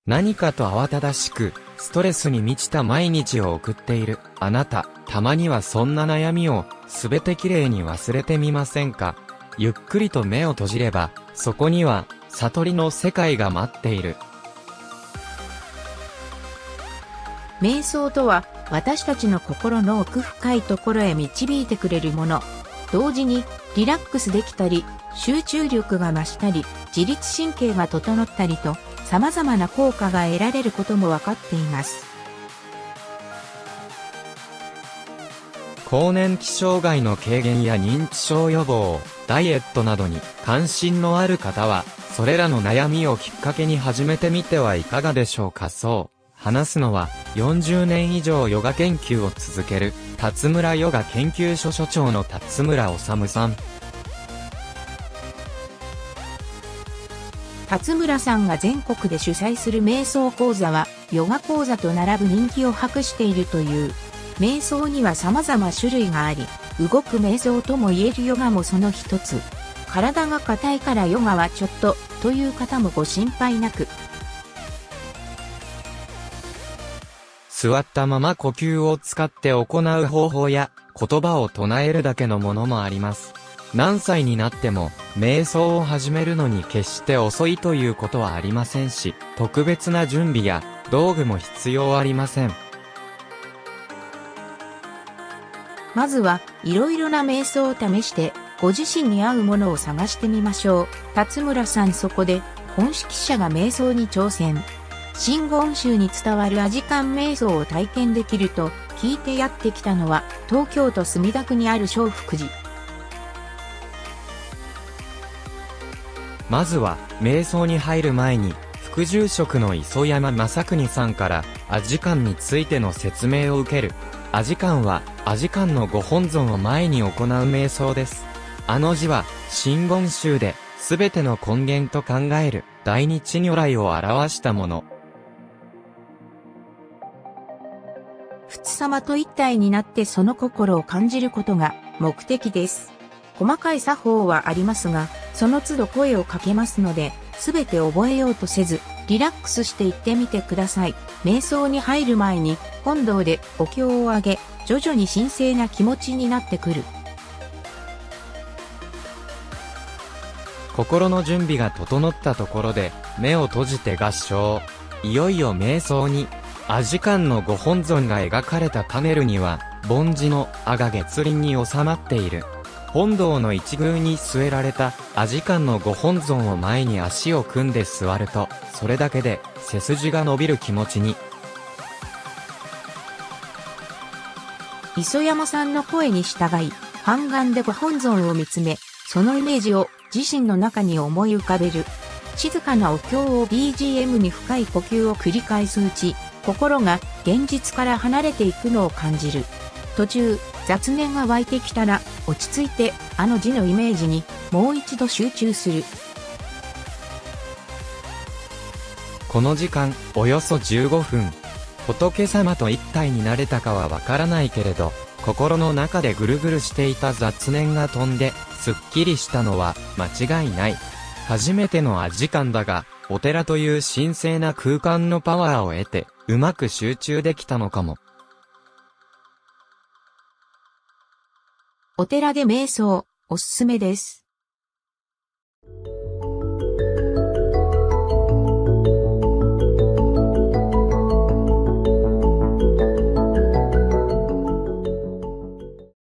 何かと慌ただしく、ストレスに満ちた毎日を送っているあなた、たまにはそんな悩みをすべてきれいに忘れてみませんか？ゆっくりと目を閉じれば、そこには悟りの世界が待っている。 瞑想とは、私たちの心の奥深いところへ導いてくれるもの。同時に、リラックスできたり、集中力が増したり、自律神経が整ったりと、様々な効果が得られることもわかっています。 更年期障害の軽減や認知症予防、ダイエットなどに関心のある方は、それらの悩みをきっかけに始めてみてはいかがでしょうか。そう話すのは、40年以上ヨガ研究を続ける、辰村ヨガ研究所所長の辰村修さん。 辰村さんが全国で主催する瞑想講座は、ヨガ講座と並ぶ人気を博しているという。瞑想には様々種類があり、動く瞑想とも言えるヨガもその一つ。体が硬いからヨガはちょっと、という方もご心配なく。 座ったまま呼吸を使って行う方法や、言葉を唱えるだけのものもあります。何歳になっても、瞑想を始めるのに決して遅いということはありませんし、特別な準備や道具も必要ありません。 まずは、いろいろな瞑想を試して、ご自身に合うものを探してみましょう。辰村さんそこで、本識者が瞑想に挑戦。真言宗に伝わる阿字観瞑想を体験できると聞いてやってきたのは、東京都墨田区にある正福寺。 まずは、瞑想に入る前に、副住職の磯山正邦さんから、阿字観についての説明を受ける。阿字観は、阿字観のご本尊を前に行う瞑想です。あの字は、真言宗で、すべての根源と考える、大日如来を表したもの。 仏様と一体になってその心を感じることが目的です。細かい作法はありますが、その都度声をかけますので、すべて覚えようとせず、リラックスしていってみてください。瞑想に入る前に、本堂でお経を上げ、徐々に神聖な気持ちになってくる。 心の準備が整ったところで、目を閉じて合掌。いよいよ瞑想に。阿字観のご本尊が描かれたパネルには、梵字の阿が月輪に収まっている。本堂の一宮に据えられた阿字観のご本尊を前に足を組んで座ると、それだけで背筋が伸びる気持ちに。 磯山さんの声に従い、半眼でご本尊を見つめ、そのイメージを自身の中に思い浮かべる。静かなお経を BGM に深い呼吸を繰り返すうち、心が現実から離れていくのを感じる。途中、雑念が湧いてきたら、落ち着いて、あの字のイメージにもう一度集中する。 この時間、およそ15分。仏様と一体になれたかはわからないけれど、心の中でぐるぐるしていた雑念が飛んで、すっきりしたのは間違いない。初めての阿字観だが、お寺という神聖な空間のパワーを得て、うまく集中できたのかも。 お寺で瞑想、おすすめです。